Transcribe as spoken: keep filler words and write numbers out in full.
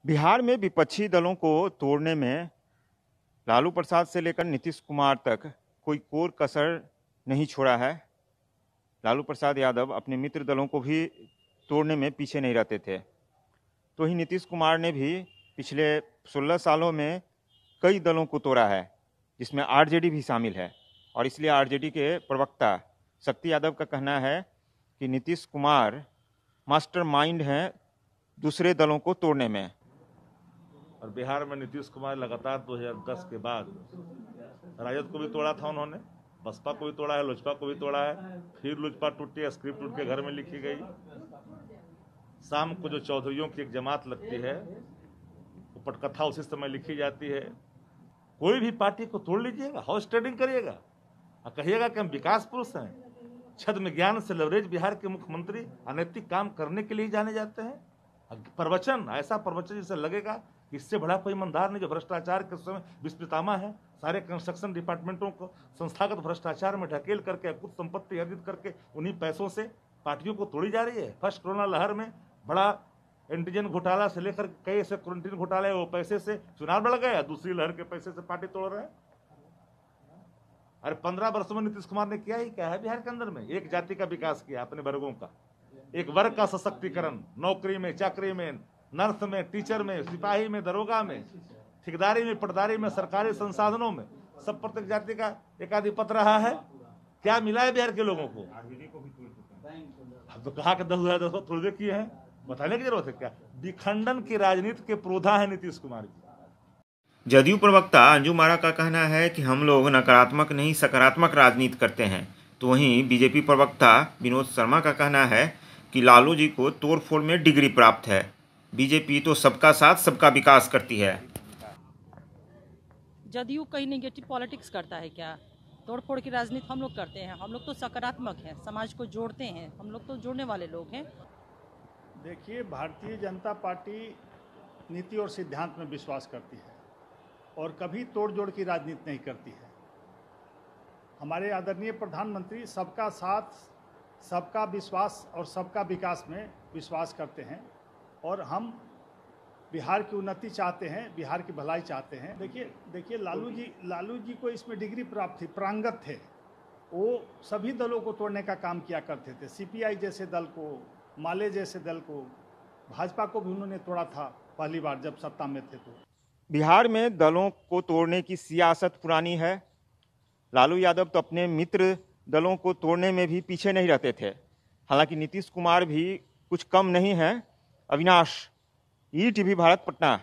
बिहार में विपक्षी दलों को तोड़ने में लालू प्रसाद से लेकर नीतीश कुमार तक कोई कोर कसर नहीं छोड़ा है। लालू प्रसाद यादव अपने मित्र दलों को भी तोड़ने में पीछे नहीं रहते थे। तो ही नीतीश कुमार ने भी पिछले सोलह सालों में कई दलों को तोड़ा है, जिसमें आरजेडी भी शामिल है। और इसलिए आरजेडी के प्रवक्ता शक्ति यादव का कहना है कि नीतीश कुमार मास्टरमाइंड हैं दूसरे दलों को तोड़ने में। और बिहार में नीतीश कुमार लगातार दो हज़ार दस के बाद राजद को भी तोड़ा था उन्होंने, बसपा को भी तोड़ा है, लोजपा को भी तोड़ा है। फिर लोजपा टूटी है, स्क्रिप्ट उनके घर में लिखी गई। शाम को जो चौधरियों की एक जमात लगती है, वो पटकथा उसी समय लिखी जाती है। कोई भी पार्टी को तोड़ लीजिएगा, हाउस ट्रेडिंग करिएगा और कहिएगा कि हम विकास पुरुष हैं। छद्म ज्ञान से लवरेज बिहार के मुख्यमंत्री अनैतिक काम करने के लिए जाने जाते हैं। प्रवचन, ऐसा प्रवचन जिससे लगेगा कि इससे बड़ा कोई ईमानदार नहीं, जो भ्रष्टाचार के समय विस्मृतामा है। सारे कंस्ट्रक्शन डिपार्टमेंटों को संस्थागत भ्रष्टाचार में ढकेल करके कुछ संपत्ति अर्जित करके उन्हीं पैसों से पार्टियों को तोड़ी जा रही है। फर्स्ट कोरोना लहर में बड़ा एंटीजन घोटाला से लेकर कई ऐसे क्वारंटीन घोटाले, वो पैसे से चुनाव लड़ गए, दूसरी लहर के पैसे से पार्टी तोड़ रहे हैं। अरे पंद्रह वर्षों में नीतीश कुमार ने किया ही क्या है बिहार के अंदर में? एक जाति का विकास किया, अपने वर्गों का, एक वर्ग का सशक्तिकरण, नौकरी में, चाकरी में, नर्स में, टीचर में, सिपाही में, दरोगा में, ठेकेदारी में, पटदारी में, सरकारी संसाधनों में, सब प्रत्येक जाति का एक आधिपत्य रहा है। क्या मिला है बिहार के लोगों को? अब तो कहा कि दस हजार दस सौ तोड़ किए हैं, बताने की जरूरत है क्या? विखंडन की राजनीति के प्रोधा है नीतीश कुमार जी। जदयू प्रवक्ता अंजुम आरा का कहना है कि हम लोग नकारात्मक नहीं सकारात्मक राजनीति करते हैं। तो वहीं बीजेपी प्रवक्ता विनोद शर्मा का कहना है कि लालू जी को तोड़फोड़ में डिग्री प्राप्त है। बीजेपी तो सबका साथ सबका विकास करती है। जदयू कहीं नेगेटिव पॉलिटिक्स करता है क्या? तोड़फोड़ की राजनीति हम लोग करते हैं। हम लोग तो सकारात्मक हैं, समाज को जोड़ते हैं। हम लोग तो जोड़ने वाले लोग हैं। देखिए, भारतीय जनता पार्टी नीति और सिद्धांत में विश्वास करती है और कभी तोड़ जोड़ की राजनीति नहीं करती है। हमारे आदरणीय प्रधानमंत्री सबका साथ, सबका विश्वास और सबका विकास में विश्वास करते हैं और हम बिहार की उन्नति चाहते हैं, बिहार की भलाई चाहते हैं। देखिए देखिए लालू जी लालू जी को इसमें डिग्री प्राप्त थी, प्रांगत थे। वो सभी दलों को तोड़ने का काम किया करते थे। सीपीआई जैसे दल को, माले जैसे दल को, भाजपा को भी उन्होंने तोड़ा था पहली बार जब सत्ता में थे। तो बिहार में दलों को तोड़ने की सियासत पुरानी है। लालू यादव तो अपने मित्र दलों को तोड़ने में भी पीछे नहीं रहते थे। हालांकि नीतीश कुमार भी कुछ कम नहीं है। Avinash, E TV Bharat, Patna.